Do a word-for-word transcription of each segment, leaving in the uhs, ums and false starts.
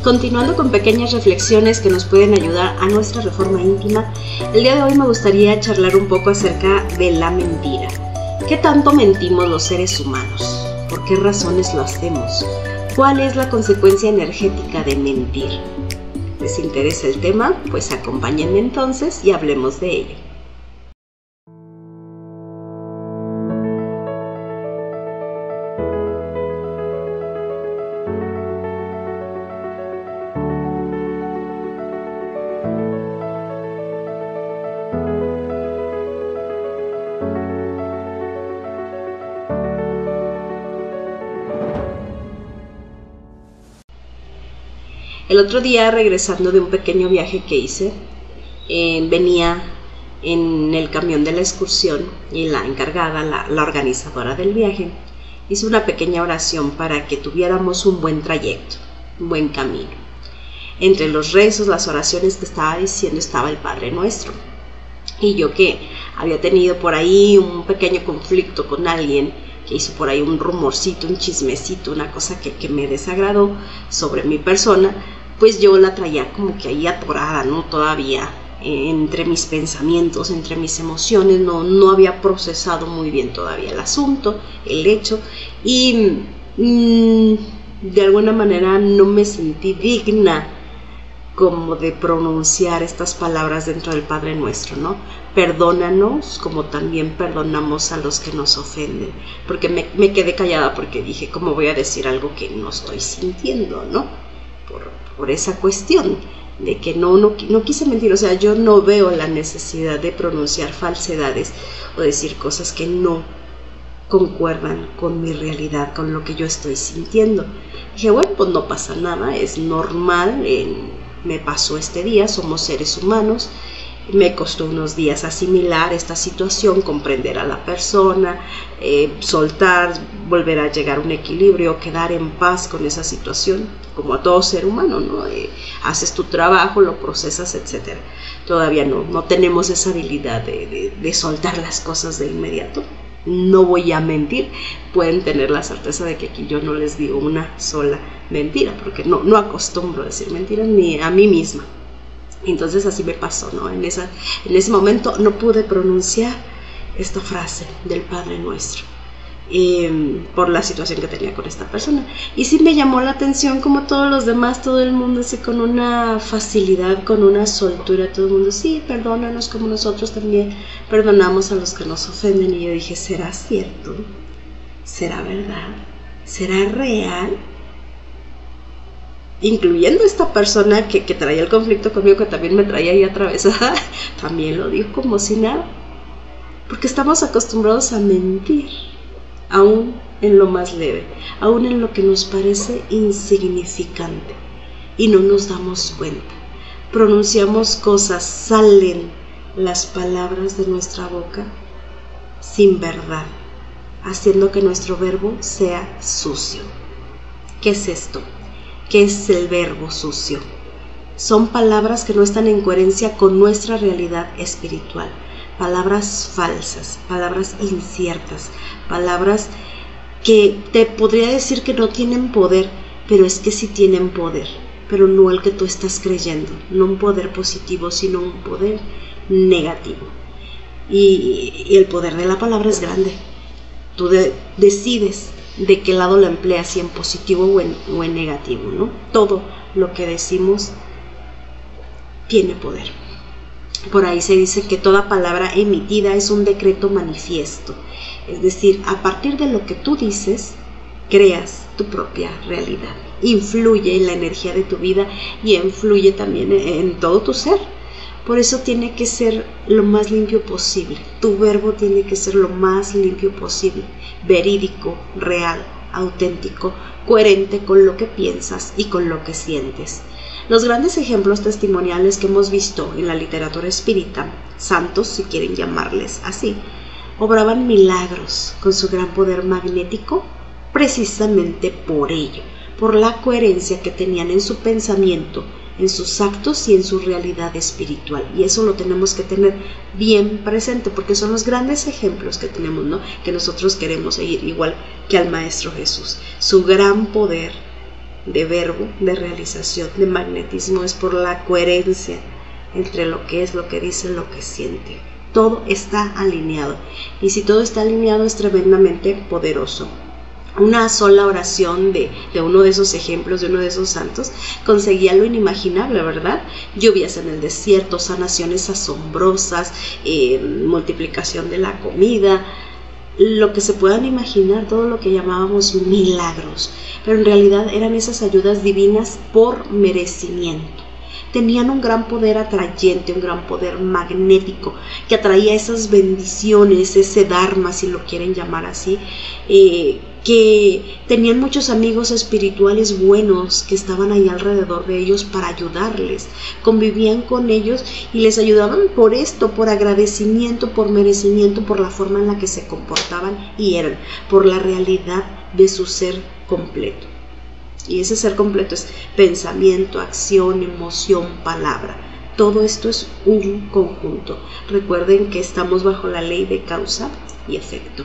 Continuando con pequeñas reflexiones que nos pueden ayudar a nuestra reforma íntima, el día de hoy me gustaría charlar un poco acerca de la mentira. ¿Qué tanto mentimos los seres humanos? ¿Por qué razones lo hacemos? ¿Cuál es la consecuencia energética de mentir? ¿Les interesa el tema? Pues acompáñenme entonces y hablemos de ello. El otro día, regresando de un pequeño viaje que hice, eh, venía en el camión de la excursión y la encargada, la, la organizadora del viaje, hizo una pequeña oración para que tuviéramos un buen trayecto, un buen camino. Entre los rezos, las oraciones que estaba diciendo estaba el Padre Nuestro. Y yo, que había tenido por ahí un pequeño conflicto con alguien, que hizo por ahí un rumorcito, un chismecito, una cosa que, que me desagradó sobre mi persona, pues yo la traía como que ahí atorada, ¿no? Todavía eh, entre mis pensamientos, entre mis emociones, no, no había procesado muy bien todavía el asunto, el hecho, y mmm, de alguna manera no me sentí digna como de pronunciar estas palabras dentro del Padre Nuestro, ¿no? Perdónanos como también perdonamos a los que nos ofenden, porque me, me quedé callada porque dije, ¿cómo voy a decir algo que no estoy sintiendo, ¿no? Por, por esa cuestión de que no, no, no quise mentir, o sea, yo no veo la necesidad de pronunciar falsedades o decir cosas que no concuerdan con mi realidad, con lo que yo estoy sintiendo. Dije, bueno, pues no pasa nada, es normal, en me pasó este día, somos seres humanos, me costó unos días asimilar esta situación, comprender a la persona, eh, soltar, volver a llegar a un equilibrio, quedar en paz con esa situación, como a todo ser humano, ¿no? Eh, haces tu trabajo, lo procesas, etcétera. Todavía no, no tenemos esa habilidad de, de, de soltar las cosas de inmediato. No voy a mentir, pueden tener la certeza de que aquí yo no les digo una sola mentira, porque no, no acostumbro a decir mentiras ni a mí misma. Entonces así me pasó, ¿no? En, esa, en ese momento no pude pronunciar esta frase del Padre Nuestro, eh, por la situación que tenía con esta persona. Y sí me llamó la atención como todos los demás, todo el mundo así con una facilidad, con una soltura, todo el mundo, sí, perdónanos como nosotros también perdonamos a los que nos ofenden. Y yo dije, ¿será cierto? ¿Será verdad? ¿Será real? Incluyendo esta persona que, que traía el conflicto conmigo, que también me traía ahí atravesada, también lo dijo como si nada, porque estamos acostumbrados a mentir, aún en lo más leve, aún en lo que nos parece insignificante, y no nos damos cuenta. Pronunciamos cosas, salen las palabras de nuestra boca sin verdad, haciendo que nuestro verbo sea sucio. ¿Qué es esto? ¿Qué es el verbo sucio? Son palabras que no están en coherencia con nuestra realidad espiritual, palabras falsas, palabras inciertas, palabras que te podría decir que no tienen poder, pero es que sí tienen poder, pero no el que tú estás creyendo, no un poder positivo, sino un poder negativo. Y, y el poder de la palabra es grande. Tú de, decides de qué lado la empleas, si en positivo o en, o en negativo, ¿no? Todo lo que decimos tiene poder. Por ahí se dice que toda palabra emitida es un decreto manifiesto, es decir, a partir de lo que tú dices, creas tu propia realidad, influye en la energía de tu vida y influye también en, en todo tu ser. Por eso tiene que ser lo más limpio posible, tu verbo tiene que ser lo más limpio posible, verídico, real, auténtico, coherente con lo que piensas y con lo que sientes. Los grandes ejemplos testimoniales que hemos visto en la literatura espírita, santos si quieren llamarles así, obraban milagros con su gran poder magnético precisamente por ello, por la coherencia que tenían en su pensamiento, en sus actos y en su realidad espiritual. Y eso lo tenemos que tener bien presente, porque son los grandes ejemplos que tenemos, ¿no? Que nosotros queremos seguir, igual que al Maestro Jesús. Su gran poder de verbo, de realización, de magnetismo, es por la coherencia entre lo que es, lo que dice, lo que siente. Todo está alineado, y si todo está alineado es tremendamente poderoso. Una sola oración de, de uno de esos ejemplos, de uno de esos santos, conseguía lo inimaginable, ¿verdad? Lluvias en el desierto, sanaciones asombrosas, eh, multiplicación de la comida, lo que se puedan imaginar, todo lo que llamábamos milagros, pero en realidad eran esas ayudas divinas por merecimiento. Tenían un gran poder atrayente, un gran poder magnético, que atraía esas bendiciones, ese dharma, si lo quieren llamar así, eh, que tenían muchos amigos espirituales buenos que estaban ahí alrededor de ellos para ayudarles, convivían con ellos y les ayudaban por esto, por agradecimiento, por merecimiento, por la forma en la que se comportaban y eran, por la realidad de su ser completo. Y ese ser completo es pensamiento, acción, emoción, palabra. Todo esto es un conjunto. Recuerden que estamos bajo la ley de causa y efecto.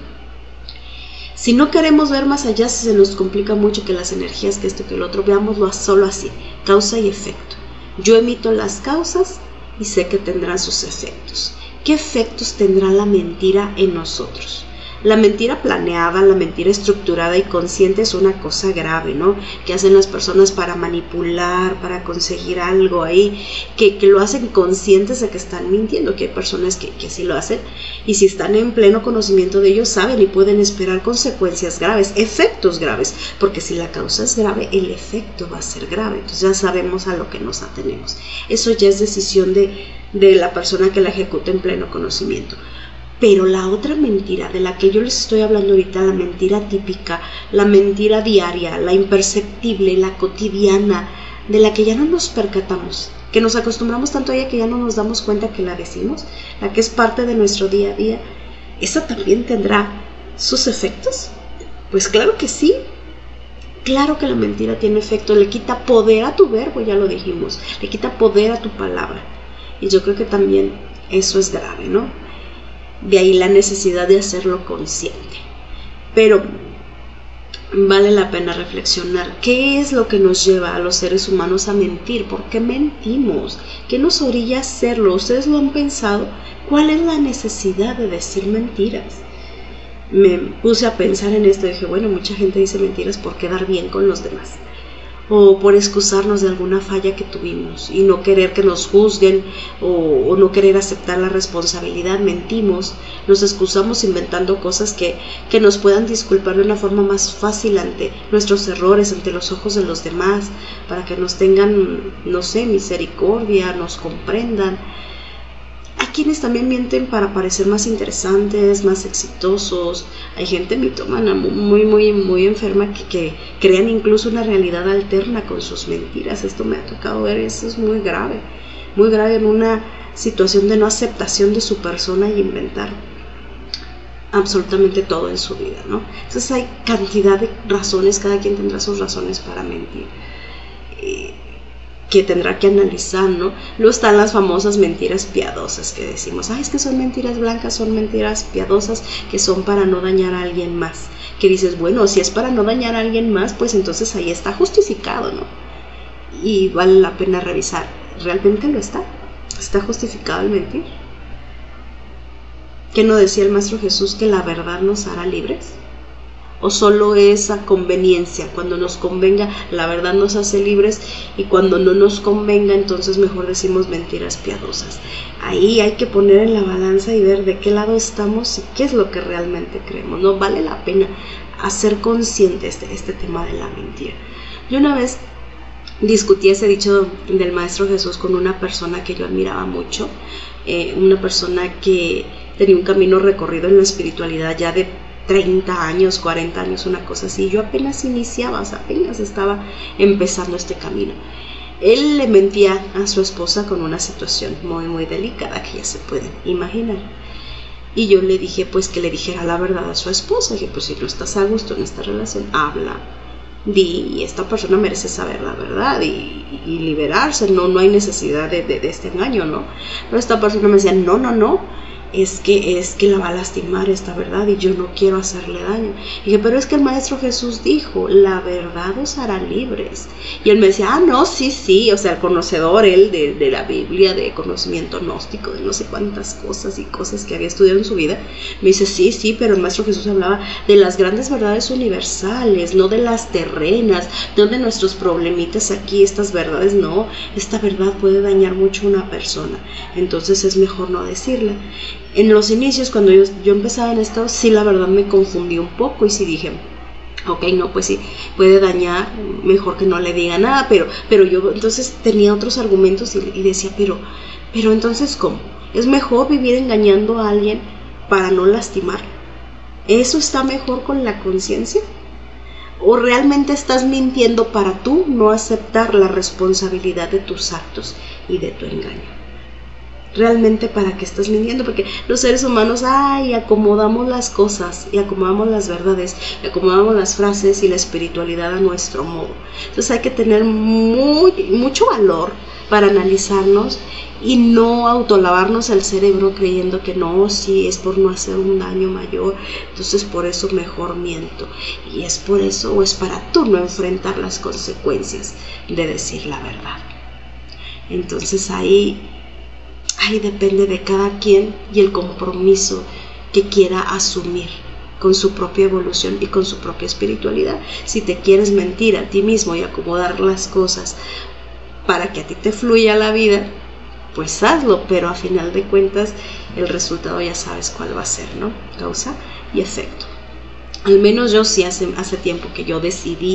Si no queremos ver más allá, si se nos complica mucho que las energías, que esto, que el otro, veámoslo solo así, causa y efecto. Yo emito las causas y sé que tendrán sus efectos. ¿Qué efectos tendrá la mentira en nosotros? La mentira planeada, la mentira estructurada y consciente es una cosa grave, ¿no? Que hacen las personas para manipular, para conseguir algo ahí, que, que lo hacen conscientes de que están mintiendo, que hay personas que, que sí lo hacen, y si están en pleno conocimiento de ello, saben y pueden esperar consecuencias graves, efectos graves, porque si la causa es grave, el efecto va a ser grave, entonces ya sabemos a lo que nos atenemos. Eso ya es decisión de, de la persona que la ejecuta en pleno conocimiento. Pero la otra mentira de la que yo les estoy hablando ahorita, la mentira típica, la mentira diaria, la imperceptible, la cotidiana, de la que ya no nos percatamos, que nos acostumbramos tanto a ella que ya no nos damos cuenta que la decimos, la que es parte de nuestro día a día, ¿esa también tendrá sus efectos? Pues claro que sí. Claro que la mentira tiene efecto, le quita poder a tu verbo, ya lo dijimos, le quita poder a tu palabra. Y yo creo que también eso es grave, ¿no? De ahí la necesidad de hacerlo consciente. Pero vale la pena reflexionar. ¿Qué es lo que nos lleva a los seres humanos a mentir? ¿Por qué mentimos? ¿Qué nos orilla a hacerlo? ¿Ustedes lo han pensado? ¿Cuál es la necesidad de decir mentiras? Me puse a pensar en esto y dije, bueno, mucha gente dice mentiras por quedar bien con los demás, o por excusarnos de alguna falla que tuvimos y no querer que nos juzguen, o, o no querer aceptar la responsabilidad. Mentimos, nos excusamos inventando cosas que, que nos puedan disculpar de una forma más fácil ante nuestros errores, ante los ojos de los demás, para que nos tengan, no sé, misericordia, nos comprendan. Hay quienes también mienten para parecer más interesantes, más exitosos. Hay gente mitómana muy, muy, muy enferma que, que crean incluso una realidad alterna con sus mentiras. Esto me ha tocado ver, eso es muy grave, muy grave en una situación de no aceptación de su persona y inventar absolutamente todo en su vida, ¿no? Entonces hay cantidad de razones, cada quien tendrá sus razones para mentir. Eh, que tendrá que analizar, ¿no? Luego están las famosas mentiras piadosas que decimos, ay, es que son mentiras blancas, son mentiras piadosas, que son para no dañar a alguien más. Que dices, bueno, si es para no dañar a alguien más, pues entonces ahí está justificado, ¿no? Y vale la pena revisar, ¿realmente lo está? ¿Está justificado el mentir? ¿Qué no decía el Maestro Jesús que la verdad nos hará libres? ¿O solo esa conveniencia? Cuando nos convenga, la verdad nos hace libres, y cuando no nos convenga, entonces mejor decimos mentiras piadosas. Ahí hay que poner en la balanza y ver de qué lado estamos y qué es lo que realmente creemos. No vale la pena hacer consciente este, este tema de la mentira. Yo una vez discutí ese dicho del Maestro Jesús con una persona que yo admiraba mucho, eh, una persona que tenía un camino recorrido en la espiritualidad ya de treinta años, cuarenta años, una cosa así. Yo apenas iniciaba, o sea, apenas estaba empezando este camino. Él le mentía a su esposa con una situación muy, muy delicada que ya se pueden imaginar. Y yo le dije, pues, que le dijera la verdad a su esposa. Dije, pues, si no estás a gusto en esta relación, habla, di, y esta persona merece saber la verdad y, y liberarse. No, no hay necesidad de, de, de este engaño, ¿no? Pero esta persona me decía, no, no, no. es que, es que la va a lastimar esta verdad y yo no quiero hacerle daño. Y dije, pero es que el Maestro Jesús dijo, la verdad os hará libres. Y él me decía, ah, no, sí, sí, o sea, el conocedor, él de, de la Biblia, de conocimiento gnóstico, de no sé cuántas cosas y cosas que había estudiado en su vida, me dice, sí, sí, pero el Maestro Jesús hablaba de las grandes verdades universales, no de las terrenas, no de nuestros problemitas aquí, estas verdades, no, esta verdad puede dañar mucho a una persona, entonces es mejor no decirla. En los inicios, cuando yo, yo empezaba en esto, sí, la verdad me confundí un poco y sí dije, ok, no, pues sí, puede dañar, mejor que no le diga nada, pero, pero yo entonces tenía otros argumentos y, y decía, pero, pero entonces, ¿cómo? ¿Es mejor vivir engañando a alguien para no lastimar? ¿Eso está mejor con la conciencia? ¿O realmente estás mintiendo para tú no aceptar la responsabilidad de tus actos y de tu engaño? Realmente, ¿para qué estás mintiendo? Porque los seres humanos, ay, acomodamos las cosas y acomodamos las verdades, y acomodamos las frases y la espiritualidad a nuestro modo. Entonces hay que tener muy, mucho valor para analizarnos y no autolavarnos el cerebro creyendo que no, sí, es por no hacer un daño mayor, entonces por eso mejor miento. Y es por eso, o es para tú no enfrentar las consecuencias de decir la verdad. Entonces ahí... Ahí depende de cada quien y el compromiso que quiera asumir con su propia evolución y con su propia espiritualidad. Si te quieres mentir a ti mismo y acomodar las cosas para que a ti te fluya la vida, pues hazlo, pero a final de cuentas el resultado ya sabes cuál va a ser, ¿no? Causa y efecto. Al menos yo sí hace, hace tiempo que yo decidí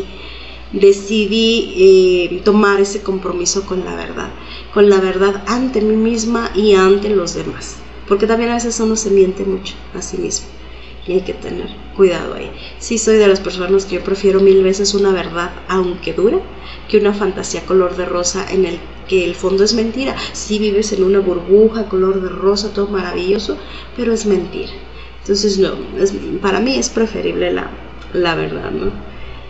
decidí eh, tomar ese compromiso con la verdad, con la verdad ante mí misma y ante los demás, porque también a veces uno se miente mucho a sí mismo y hay que tener cuidado ahí. Sí, soy de las personas que yo prefiero mil veces una verdad, aunque dura, que una fantasía color de rosa en el que el fondo es mentira. Sí, vives en una burbuja color de rosa, todo maravilloso, pero es mentira. Entonces no, es, para mí es preferible la, la verdad, ¿no?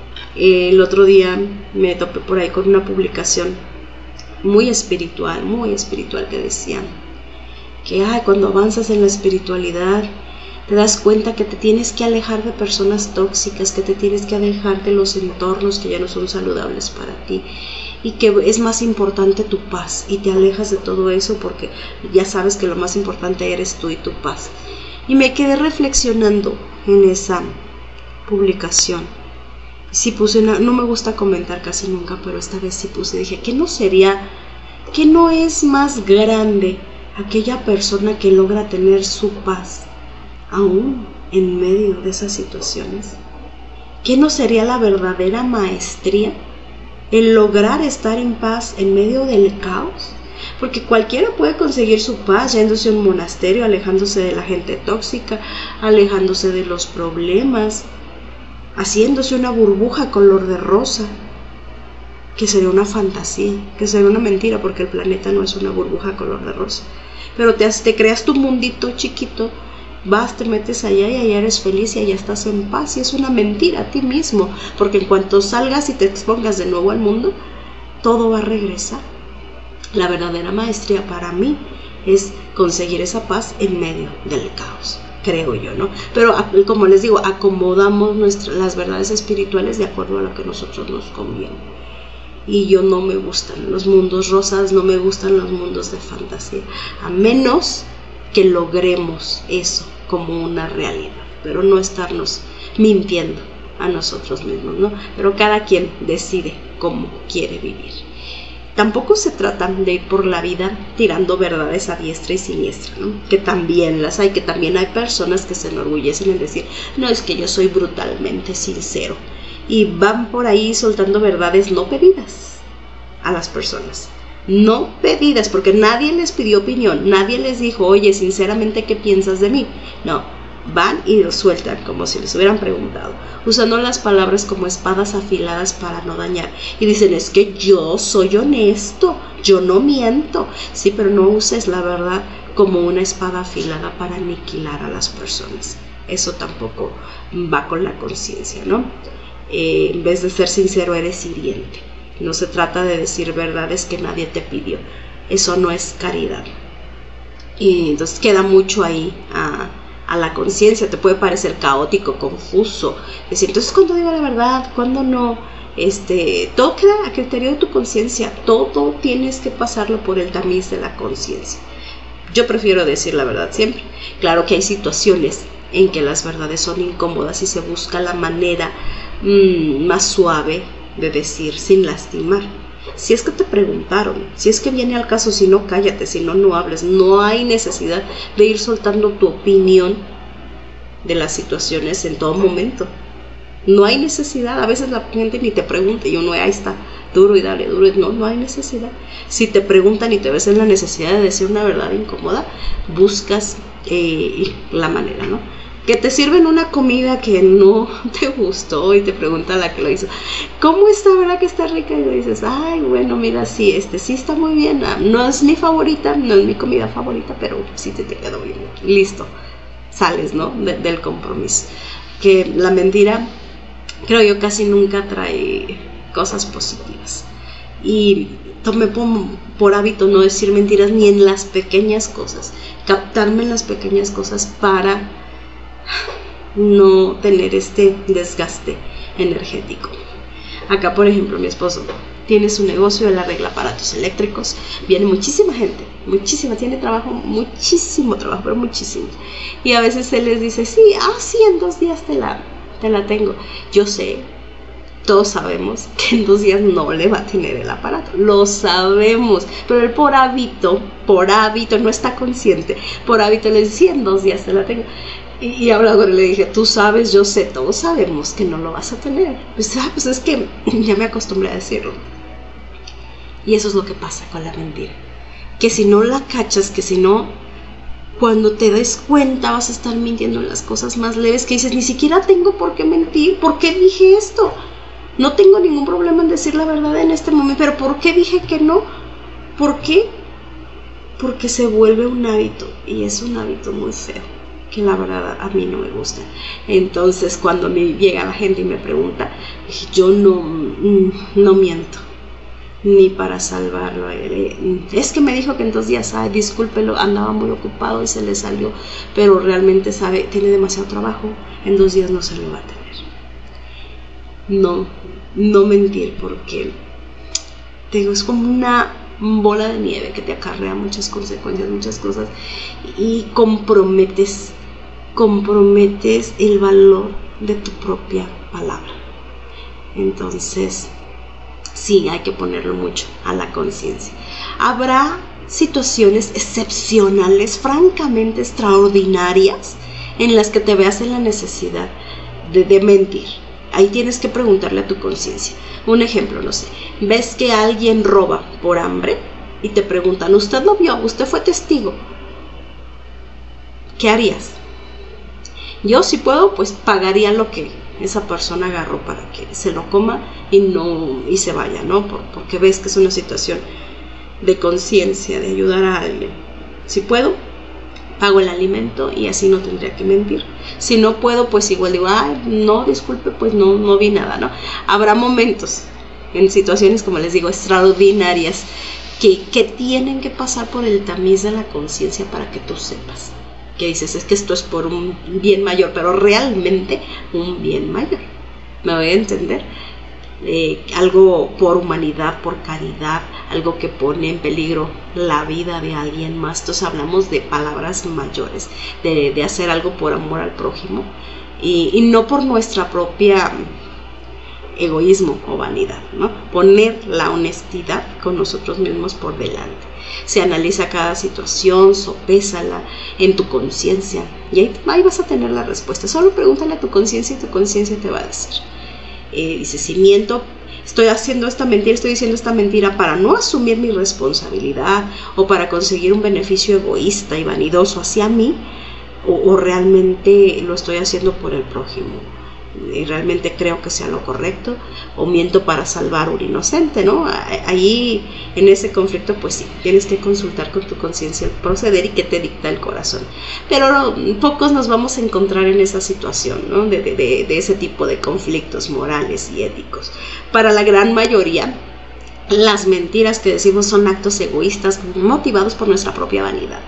El otro día me topé por ahí con una publicación muy espiritual, muy espiritual, que decían que ay, cuando avanzas en la espiritualidad te das cuenta que te tienes que alejar de personas tóxicas, que te tienes que alejar de los entornos que ya no son saludables para ti y que es más importante tu paz, y te alejas de todo eso porque ya sabes que lo más importante eres tú y tu paz. Y me quedé reflexionando en esa publicación. Sí puse una, no me gusta comentar casi nunca, pero esta vez sí puse, dije, ¿qué no sería, qué no es más grande aquella persona que logra tener su paz aún en medio de esas situaciones? ¿Qué no sería la verdadera maestría el lograr estar en paz en medio del caos? Porque cualquiera puede conseguir su paz yéndose a un monasterio, alejándose de la gente tóxica, alejándose de los problemas, haciéndose una burbuja color de rosa, que sería una fantasía, que sería una mentira, porque el planeta no es una burbuja color de rosa. Pero te, te creas tu mundito chiquito, vas, te metes allá y allá eres feliz y allá estás en paz, y es una mentira a ti mismo, porque en cuanto salgas y te expongas de nuevo al mundo, todo va a regresar. La verdadera maestría para mí es conseguir esa paz en medio del caos, creo yo, ¿no? Pero como les digo, acomodamos nuestras, las verdades espirituales de acuerdo a lo que a nosotros nos conviene. Y yo no me gustan los mundos rosas, no me gustan los mundos de fantasía, a menos que logremos eso como una realidad, pero no estarnos mintiendo a nosotros mismos, ¿no? Pero cada quien decide cómo quiere vivir. Tampoco se trata de ir por la vida tirando verdades a diestra y siniestra, ¿no? Que también las hay, que también hay personas que se enorgullecen en decir, no, es que yo soy brutalmente sincero, y van por ahí soltando verdades no pedidas a las personas, no pedidas, porque nadie les pidió opinión, nadie les dijo, oye, sinceramente, ¿qué piensas de mí? No, van y lo sueltan como si les hubieran preguntado, usando las palabras como espadas afiladas para no dañar, y dicen, es que yo soy honesto, yo no miento. Sí, pero no uses la verdad como una espada afilada para aniquilar a las personas. Eso tampoco va con la conciencia, ¿no? Eh, en vez de ser sincero, eres hiriente. No se trata de decir verdades que nadie te pidió, eso no es caridad. Y entonces queda mucho ahí a, a la conciencia, te puede parecer caótico, confuso, decir, entonces ¿cuándo digo la verdad? ¿Cuándo no? Este, todo queda a criterio de tu conciencia, todo tienes que pasarlo por el tamiz de la conciencia. Yo prefiero decir la verdad siempre. Claro que hay situaciones en que las verdades son incómodas y se busca la manera mmm, más suave de decir sin lastimar. Si es que te preguntaron, si es que viene al caso, si no, cállate, si no, no hables. No hay necesidad de ir soltando tu opinión de las situaciones en todo momento. No hay necesidad. A veces la gente ni te pregunta y uno ahí está, duro y dale, duro. No, no hay necesidad. Si te preguntan y te ves en la necesidad de decir una verdad incómoda, buscas eh, la manera, ¿no? Que te sirven una comida que no te gustó y te pregunta la que lo hizo, ¿cómo está? ¿Verdad que está rica? Y le dices, ay, bueno, mira, sí, este sí está muy bien. No es mi favorita, no es mi comida favorita, pero sí te, te quedó bien. Listo, sales, ¿no? De, del compromiso. Que la mentira, creo yo, casi nunca trae cosas positivas. Y tomé por, por hábito no decir mentiras ni en las pequeñas cosas, captarme en las pequeñas cosas para no tener este desgaste energético. Acá, por ejemplo, mi esposo tiene su negocio, él arregla aparatos eléctricos, viene muchísima gente, muchísima, tiene trabajo, muchísimo trabajo, pero muchísimo. Y a veces él les dice, sí, ah, sí, en dos días te la, te la tengo. Yo sé, todos sabemos que en dos días no le va a tener el aparato, lo sabemos, pero él por hábito, por hábito, no está consciente, por hábito le dice, sí, en dos días te la tengo. Y, y hablando con él le dije, tú sabes, yo sé, todos sabemos que no lo vas a tener. Pues, ah, pues es que ya me acostumbré a decirlo. Y eso es lo que pasa con la mentira. Que si no la cachas, que si no, cuando te des cuenta vas a estar mintiendo en las cosas más leves que dices, ni siquiera tengo por qué mentir, ¿por qué dije esto? No tengo ningún problema en decir la verdad en este momento, pero ¿por qué dije que no? ¿Por qué? Porque se vuelve un hábito y es un hábito muy feo, que la verdad a mí no me gusta. Entonces cuando me llega la gente y me pregunta, yo no, no miento, ni para salvarlo. Es que me dijo que en dos días, ay, discúlpelo, andaba muy ocupado y se le salió, pero realmente sabe, tiene demasiado trabajo, en dos días no se lo va a tener. No, no mentir, porque te digo, es como una bola de nieve que te acarrea muchas consecuencias, muchas cosas, y comprometes, comprometes el valor de tu propia palabra. Entonces, sí, hay que ponerlo mucho a la conciencia. Habrá situaciones excepcionales, francamente extraordinarias, en las que te veas en la necesidad de, de mentir. Ahí tienes que preguntarle a tu conciencia. Un ejemplo, no sé, ves que alguien roba por hambre y te preguntan, ¿usted lo vio? ¿Usted fue testigo? ¿Qué harías? Yo, si puedo, pues pagaría lo que esa persona agarró para que se lo coma y no y se vaya, ¿no? Por, porque ves que es una situación de conciencia, de ayudar a alguien. Si puedo, pago el alimento y así no tendría que mentir. Si no puedo, pues igual digo, ay, no, disculpe, pues no, no vi nada, ¿no? Habrá momentos, en situaciones, como les digo, extraordinarias, que, que tienen que pasar por el tamiz de la conciencia para que tú sepas. Que dices, es que esto es por un bien mayor, pero realmente un bien mayor. ¿Me voy a entender? Eh, algo por humanidad, por caridad, algo que pone en peligro la vida de alguien más. Entonces hablamos de palabras mayores, de, de hacer algo por amor al prójimo y, y no por nuestra propia egoísmo o vanidad, ¿no? Poner la honestidad con nosotros mismos por delante. Se analiza cada situación, sopésala en tu conciencia y ahí, ahí vas a tener la respuesta. Solo pregúntale a tu conciencia y tu conciencia te va a decir. Eh, dice, si miento, estoy haciendo esta mentira, estoy diciendo esta mentira para no asumir mi responsabilidad o para conseguir un beneficio egoísta y vanidoso hacia mí, o, o realmente lo estoy haciendo por el prójimo y realmente creo que sea lo correcto, o miento para salvar a un inocente, ¿no? Ahí, en ese conflicto, pues sí, tienes que consultar con tu conciencia el proceder y qué te dicta el corazón. Pero no, pocos nos vamos a encontrar en esa situación, ¿no? De, de, de, de ese tipo de conflictos morales y éticos. Para la gran mayoría, las mentiras que decimos son actos egoístas motivados por nuestra propia vanidad.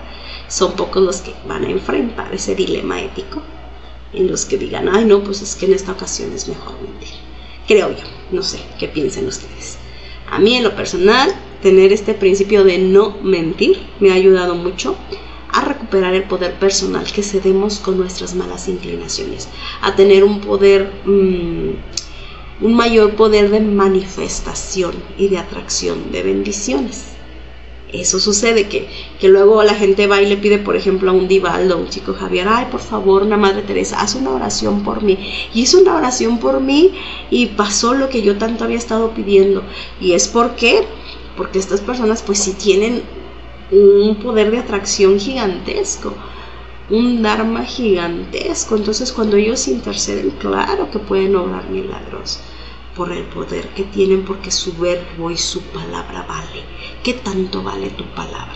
son pocos los que van a enfrentar ese dilema ético, en los que digan, ay no, pues es que en esta ocasión es mejor mentir. Creo yo, no sé, ¿qué piensan ustedes? A mí en lo personal, tener este principio de no mentir me ha ayudado mucho a recuperar el poder personal que cedemos con nuestras malas inclinaciones, a tener un poder, mmm, un mayor poder de manifestación y de atracción de bendiciones. Eso sucede, que, que luego la gente va y le pide, por ejemplo, a un Divaldo, a un chico Javier, ay, por favor, una Madre Teresa, haz una oración por mí. Y hizo una oración por mí y pasó lo que yo tanto había estado pidiendo. Y es porque, porque estas personas pues sí tienen un poder de atracción gigantesco, un dharma gigantesco. Entonces cuando ellos interceden, claro que pueden obrar milagros por el poder que tienen, porque su verbo y su palabra vale. ¿Qué tanto vale tu palabra?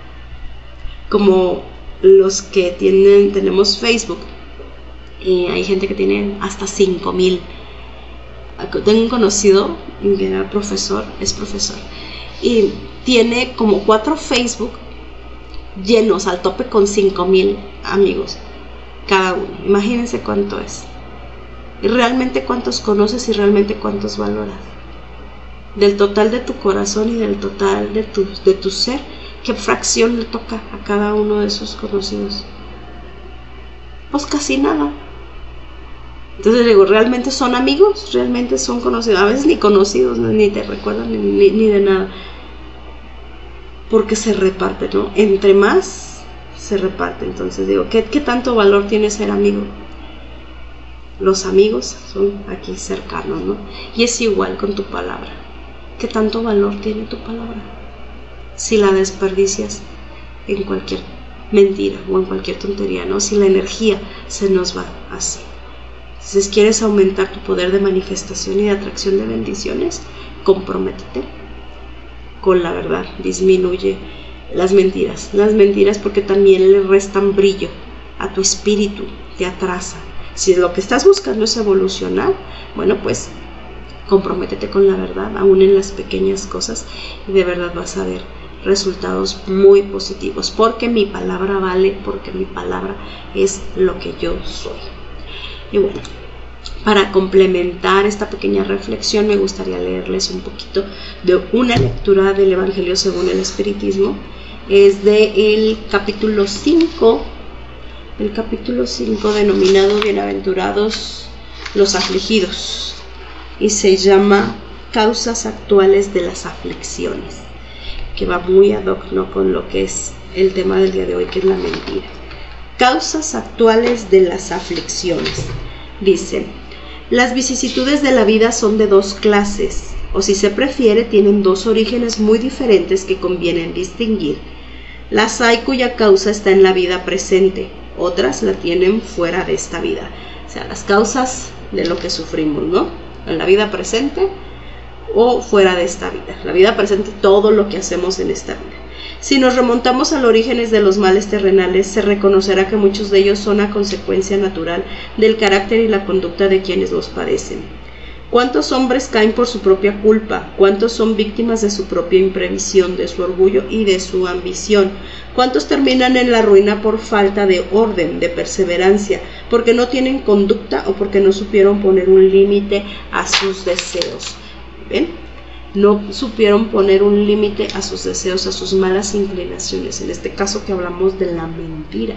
Como los que tienen, tenemos Facebook, y hay gente que tiene hasta cinco mil. Tengo un conocido que era profesor, es profesor, y tiene como cuatro Facebook llenos al tope con cinco mil amigos cada uno. Imagínense cuánto es. Y realmente cuántos conoces y realmente cuántos valoras. Del total de tu corazón y del total de tu, de tu ser, ¿qué fracción le toca a cada uno de esos conocidos? Pues casi nada. Entonces digo, ¿realmente son amigos? ¿Realmente son conocidos? A veces ni conocidos, ¿no? Ni te recuerdan ni, ni, ni de nada. Porque se reparte, ¿no? Entre más se reparte. Entonces digo, ¿qué, qué tanto valor tiene ser amigo? Los amigos son aquí cercanos, ¿no? Y es igual con tu palabra. ¿Qué tanto valor tiene tu palabra? Si la desperdicias en cualquier mentira o en cualquier tontería, ¿no? Si la energía se nos va así. Entonces, ¿quieres aumentar tu poder de manifestación y de atracción de bendiciones? Comprométete con la verdad. Disminuye las mentiras. Las mentiras porque también le restan brillo a tu espíritu, te atrasa. Si lo que estás buscando es evolucionar, bueno, pues comprométete con la verdad, aún en las pequeñas cosas, y de verdad vas a ver resultados muy positivos, porque mi palabra vale, porque mi palabra es lo que yo soy. Y bueno, para complementar esta pequeña reflexión, me gustaría leerles un poquito de una lectura del Evangelio según el Espiritismo. Es del capítulo cinco, el capítulo cinco denominado Bienaventurados los afligidos, y se llama Causas actuales de las aflicciones, que va muy ad hoc, ¿no?, con lo que es el tema del día de hoy, que es la mentira. Causas actuales de las aflicciones. Dice, las vicisitudes de la vida son de dos clases, o si se prefiere, tienen dos orígenes muy diferentes que conviene distinguir. Las hay cuya causa está en la vida presente, otras la tienen fuera de esta vida. O sea, las causas de lo que sufrimos, ¿no?, en la vida presente o fuera de esta vida. La vida presente, todo lo que hacemos en esta vida. Si nos remontamos a los orígenes de los males terrenales, se reconocerá que muchos de ellos son a consecuencia natural del carácter y la conducta de quienes los padecen. ¿Cuántos hombres caen por su propia culpa? ¿Cuántos son víctimas de su propia imprevisión, de su orgullo y de su ambición? ¿Cuántos terminan en la ruina por falta de orden, de perseverancia, porque no tienen conducta o porque no supieron poner un límite a sus deseos? ¿Ven? No supieron poner un límite a sus deseos, a sus malas inclinaciones. En este caso que hablamos de la mentira.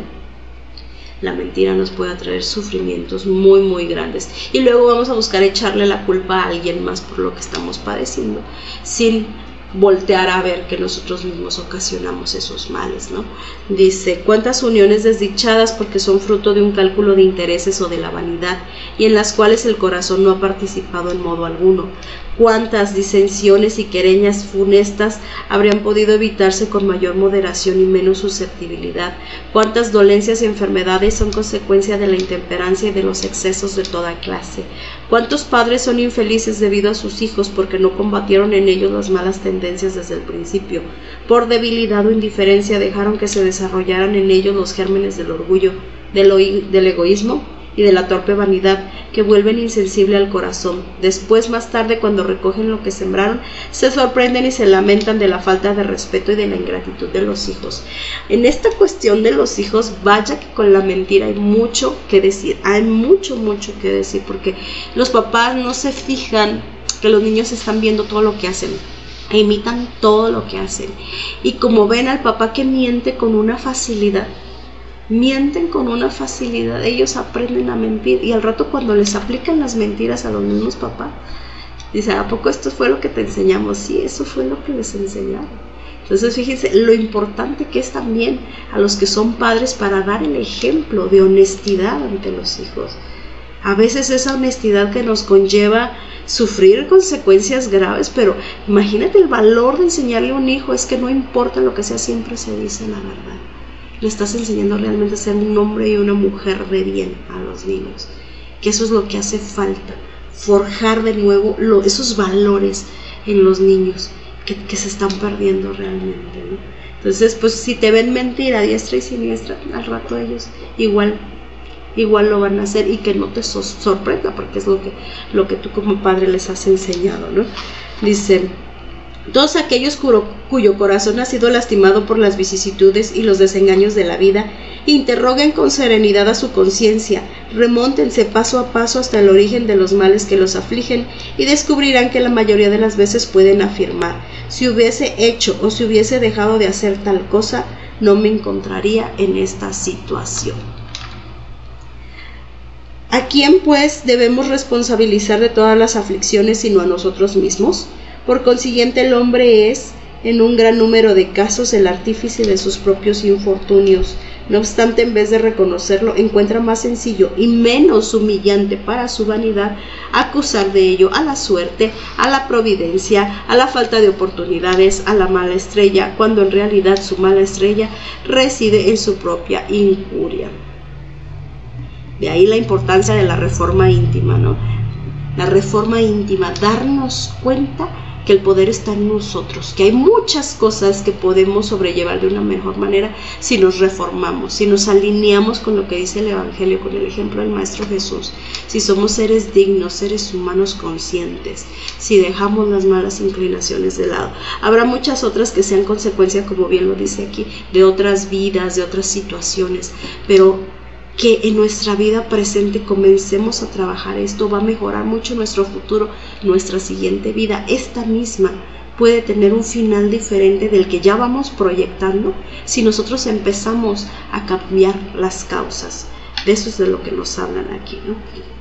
La mentira nos puede traer sufrimientos muy muy grandes, y luego vamos a buscar echarle la culpa a alguien más por lo que estamos padeciendo, sin voltear a ver que nosotros mismos ocasionamos esos males, ¿no? Dice, ¿cuántas uniones desdichadas porque son fruto de un cálculo de intereses o de la vanidad, y en las cuales el corazón no ha participado en modo alguno? ¿Cuántas disensiones y quereñas funestas habrían podido evitarse con mayor moderación y menos susceptibilidad? ¿Cuántas dolencias y enfermedades son consecuencia de la intemperancia y de los excesos de toda clase? ¿Cuántos padres son infelices debido a sus hijos porque no combatieron en ellos las malas tendencias desde el principio? Por debilidad o indiferencia dejaron que se desarrollaran en ellos los gérmenes del orgullo, del, del egoísmo y de la torpe vanidad que vuelven insensible al corazón. Después, más tarde, cuando recogen lo que sembraron, se sorprenden y se lamentan de la falta de respeto y de la ingratitud de los hijos. En esta cuestión de los hijos, vaya que con la mentira hay mucho que decir, hay mucho, mucho que decir, porque los papás no se fijan que los niños están viendo todo lo que hacen, e imitan todo lo que hacen, y como ven al papá que miente con una facilidad, mienten con una facilidad, ellos aprenden a mentir, y al rato cuando les aplican las mentiras a los mismos papás, dicen, ¿a poco esto fue lo que te enseñamos? Sí, eso fue lo que les enseñaron. Entonces fíjense lo importante que es también a los que son padres para dar el ejemplo de honestidad ante los hijos. A veces esa honestidad que nos conlleva sufrir consecuencias graves, pero imagínate el valor de enseñarle a un hijo, es que no importa lo que sea, siempre se dice la verdad. Le estás enseñando realmente a ser un hombre y una mujer de bien a los niños, que eso es lo que hace falta, forjar de nuevo lo, esos valores en los niños que, que se están perdiendo realmente, ¿no? Entonces, pues si te ven mentir a diestra y siniestra, al rato ellos igual igual lo van a hacer, y que no te so sorprenda, porque es lo que, lo que tú como padre les has enseñado, ¿no? Dicen, todos aquellos cuyo, cuyo corazón ha sido lastimado por las vicisitudes y los desengaños de la vida, interroguen con serenidad a su conciencia, remóntense paso a paso hasta el origen de los males que los afligen, y descubrirán que la mayoría de las veces pueden afirmar, si hubiese hecho o si hubiese dejado de hacer tal cosa, no me encontraría en esta situación. ¿A quién, pues, debemos responsabilizar de todas las aflicciones sino a nosotros mismos? Por consiguiente, el hombre es, en un gran número de casos, el artífice de sus propios infortunios. No obstante, en vez de reconocerlo, encuentra más sencillo y menos humillante para su vanidad acusar de ello a la suerte, a la providencia, a la falta de oportunidades, a la mala estrella, cuando en realidad su mala estrella reside en su propia injuria. De ahí la importancia de la reforma íntima, ¿no? La reforma íntima, darnos cuenta que el poder está en nosotros, que hay muchas cosas que podemos sobrellevar de una mejor manera si nos reformamos, si nos alineamos con lo que dice el Evangelio, con el ejemplo del Maestro Jesús, si somos seres dignos, seres humanos conscientes, si dejamos las malas inclinaciones de lado. Habrá muchas otras que sean consecuencia, como bien lo dice aquí, de otras vidas, de otras situaciones, pero que en nuestra vida presente comencemos a trabajar esto, va a mejorar mucho nuestro futuro, nuestra siguiente vida. Esta misma puede tener un final diferente del que ya vamos proyectando si nosotros empezamos a cambiar las causas. De eso es de lo que nos hablan aquí, ¿no?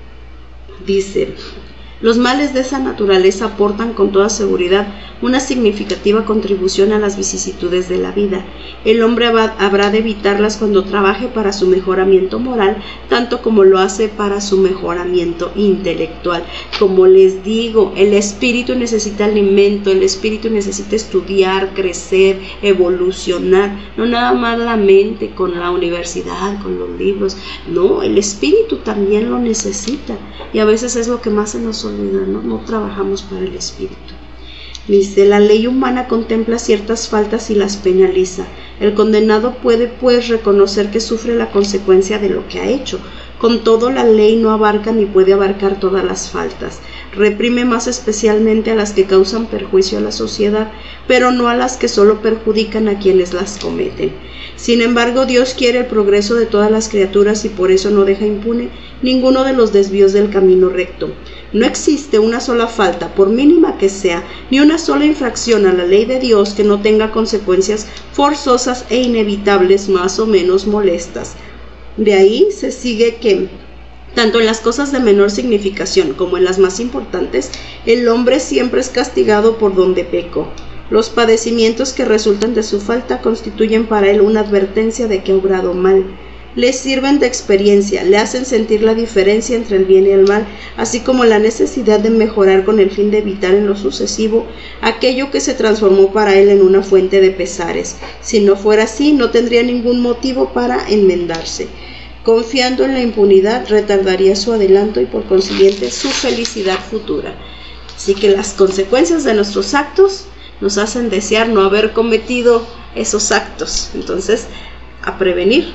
Dice, los males de esa naturaleza aportan con toda seguridad una significativa contribución a las vicisitudes de la vida. El hombre habrá de evitarlas cuando trabaje para su mejoramiento moral, tanto como lo hace para su mejoramiento intelectual. Como les digo, el espíritu necesita alimento, el espíritu necesita estudiar, crecer, evolucionar, no nada más la mente con la universidad, con los libros, no, el espíritu también lo necesita, y a veces es lo que más se nos olvida, ¿no? No trabajamos para el espíritu. Dice, la ley humana contempla ciertas faltas y las penaliza. El condenado puede, pues, reconocer que sufre la consecuencia de lo que ha hecho. Con todo, la ley no abarca ni puede abarcar todas las faltas. Reprime más especialmente a las que causan perjuicio a la sociedad, pero no a las que solo perjudican a quienes las cometen. Sin embargo, Dios quiere el progreso de todas las criaturas y por eso no deja impune ninguno de los desvíos del camino recto. No existe una sola falta, por mínima que sea, ni una sola infracción a la ley de Dios que no tenga consecuencias forzosas e inevitables más o menos molestas. De ahí se sigue que, tanto en las cosas de menor significación como en las más importantes, el hombre siempre es castigado por donde pecó. Los padecimientos que resultan de su falta constituyen para él una advertencia de que ha obrado mal. Le sirven de experiencia, le hacen sentir la diferencia entre el bien y el mal, así como la necesidad de mejorar con el fin de evitar en lo sucesivo aquello que se transformó para él en una fuente de pesares. Si no fuera así, no tendría ningún motivo para enmendarse. Confiando en la impunidad, retardaría su adelanto y por consiguiente su felicidad futura. Así que las consecuencias de nuestros actos nos hacen desear no haber cometido esos actos. Entonces, a prevenir,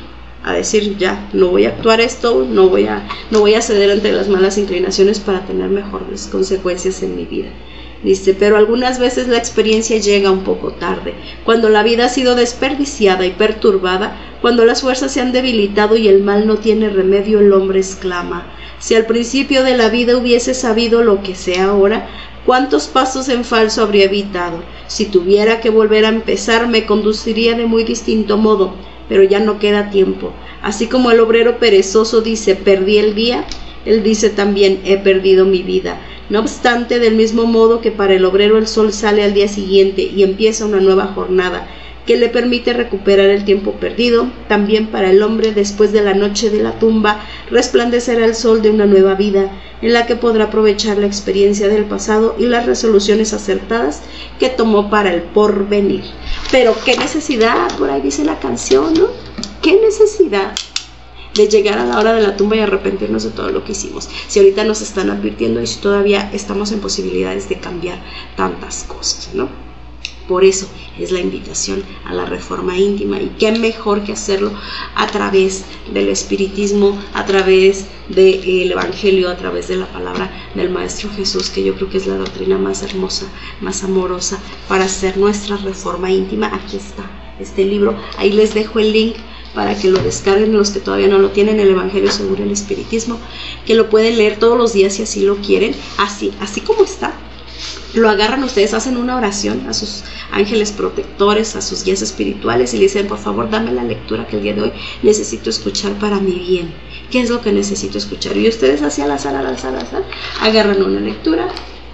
a decir ya, no voy a actuar esto, no voy a, no voy a ceder ante las malas inclinaciones para tener mejores consecuencias en mi vida. Dice, pero algunas veces la experiencia llega un poco tarde, cuando la vida ha sido desperdiciada y perturbada, cuando las fuerzas se han debilitado y el mal no tiene remedio, el hombre exclama, si al principio de la vida hubiese sabido lo que sé ahora, ¿cuántos pasos en falso habría evitado? Si tuviera que volver a empezar, me conduciría de muy distinto modo, pero ya no queda tiempo. Así como el obrero perezoso dice, perdí el día, él dice también, he perdido mi vida. No obstante, del mismo modo que para el obrero el sol sale al día siguiente y empieza una nueva jornada que le permite recuperar el tiempo perdido, también para el hombre después de la noche de la tumba resplandecerá el sol de una nueva vida en la que podrá aprovechar la experiencia del pasado y las resoluciones acertadas que tomó para el porvenir. Pero qué necesidad, por ahí dice la canción, ¿no? Qué necesidad de llegar a la hora de la tumba y arrepentirnos de todo lo que hicimos, si ahorita nos están advirtiendo y si todavía estamos en posibilidades de cambiar tantas cosas, ¿no? Por eso es la invitación a la reforma íntima, y qué mejor que hacerlo a través del espiritismo, a través del evangelio, a través de la palabra del Maestro Jesús, que yo creo que es la doctrina más hermosa, más amorosa para hacer nuestra reforma íntima. Aquí está este libro, ahí les dejo el link para que lo descarguen los que todavía no lo tienen, el Evangelio según el Espiritismo, que lo pueden leer todos los días si así lo quieren, así, así como está. Lo agarran ustedes, hacen una oración a sus ángeles protectores, a sus guías espirituales y le dicen, por favor, dame la lectura que el día de hoy necesito escuchar para mi bien. ¿Qué es lo que necesito escuchar? Y ustedes así al azar, al azar, al azar, agarran una lectura.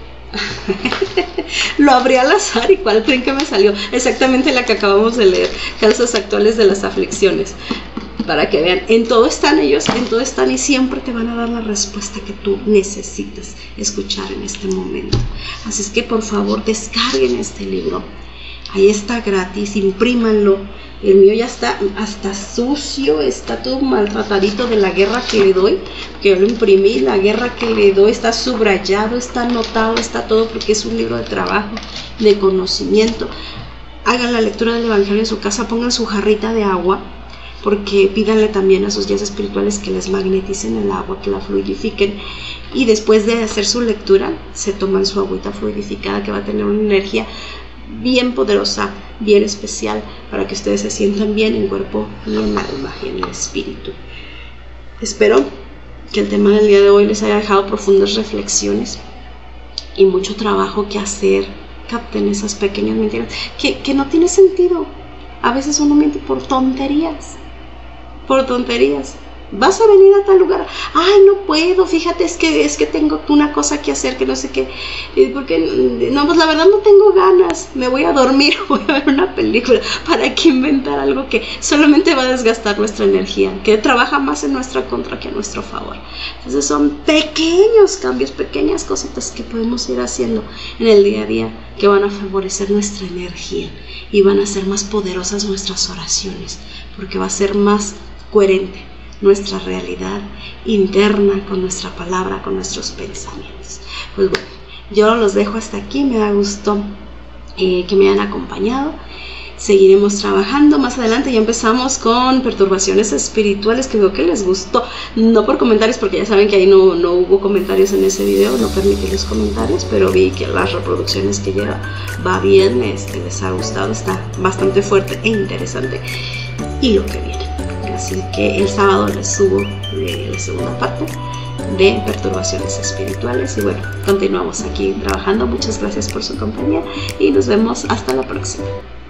Lo abrí al azar y ¿cuál creen que me salió? Exactamente la que acabamos de leer, Causas actuales de las aflicciones. Para que vean, en todo están ellos, en todo están y siempre te van a dar la respuesta que tú necesitas escuchar en este momento. Así es que por favor descarguen este libro. Ahí está gratis, imprímanlo. El mío ya está hasta sucio, está todo maltratadito de la guerra que le doy, que yo lo imprimí, la guerra que le doy está subrayado, está anotado, está todo, porque es un libro de trabajo, de conocimiento. Hagan la lectura del Evangelio en su casa, pongan su jarrita de agua, porque pídanle también a sus guías espirituales que les magneticen el agua, que la fluidifiquen, y después de hacer su lectura se toman su agüita fluidificada, que va a tener una energía bien poderosa, bien especial, para que ustedes se sientan bien en cuerpo y en alma y en el espíritu. Espero que el tema del día de hoy les haya dejado profundas reflexiones y mucho trabajo que hacer. Capten esas pequeñas mentiras que, que no tiene sentido. A veces uno miente por tonterías, por tonterías. Vas a venir a tal lugar, ay, no puedo, fíjate, es que es que tengo una cosa que hacer, que no sé qué, porque no, pues la verdad no tengo ganas, me voy a dormir, voy a ver una película. ¿Para qué inventar algo que solamente va a desgastar nuestra energía, que trabaja más en nuestra contra que a nuestro favor? Entonces son pequeños cambios, pequeñas cositas que podemos ir haciendo en el día a día, que van a favorecer nuestra energía y van a ser más poderosas nuestras oraciones, porque va a ser más coherente nuestra realidad interna con nuestra palabra, con nuestros pensamientos. Pues bueno, yo los dejo hasta aquí. Me da gusto eh, que me hayan acompañado. Seguiremos trabajando más adelante. Ya empezamos con perturbaciones espirituales, que veo que les gustó, no por comentarios, porque ya saben que ahí no, no hubo comentarios en ese video, no permití los comentarios, pero vi que las reproducciones que lleva va bien, este, les ha gustado, está bastante fuerte e interesante, y lo que viene. Así que el sábado les subo eh, la segunda parte de perturbaciones espirituales. Y bueno, continuamos aquí trabajando. Muchas gracias por su compañía y nos vemos hasta la próxima.